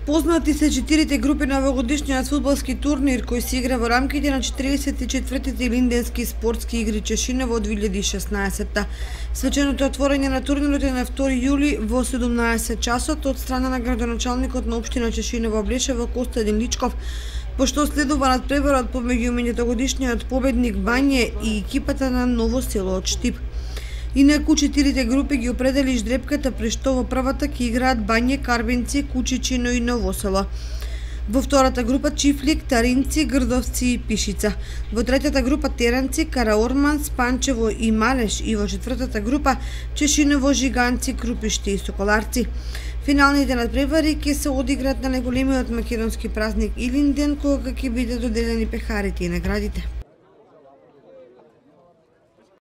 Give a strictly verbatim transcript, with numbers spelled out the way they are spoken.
Познати се четирите групи на овогодишниот фудбалски турнир кој се игра во рамките на четиридесет и четвртите Илинденски спортски игри Чешина во две илјади и шеснаесетта. Свеченото отворање на турнирот е на втори јули во седумнаесет часот од страна на градоначалникот на општина Чешина во Блешево Костадин Личков, пошто следува надпреварот помеѓу минатогодишниот победник Бање и екипата на Ново село од Штип. Инаку четирите групи ги определи ждрепката, при што во првата ќе играат Бање, Карбенци, Кучичино и Ново село. Во втората група Чифлик, Таринци, Грдовци и Пишица. Во третата група Теранци, Караорман, Спанчево и Малеш, и во четвртата група Чешиново, Жиганци, Крупишти и Соколарци. Финалните надпревари ќе се одиграат на најголемиот македонски празник Илинден, кога ќе бидат доделени пехарите и наградите.